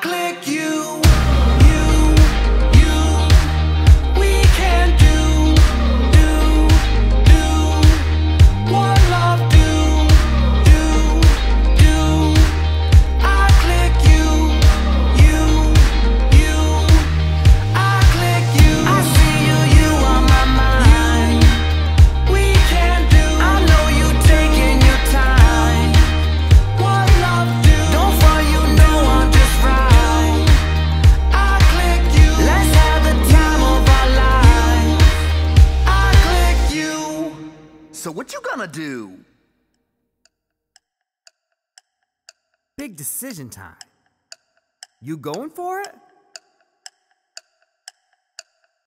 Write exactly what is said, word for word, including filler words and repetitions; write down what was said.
click you, you, you. We can do, do, do what love do, do, do. I click you, you, you. I click you. I see you, you on my mind. We can do. I know you taking your time. What love do? Don't fall, you know I'm just right. I click you. Let's have the time of our lives. I click you. So what you gonna do? Big decision time. You going for it?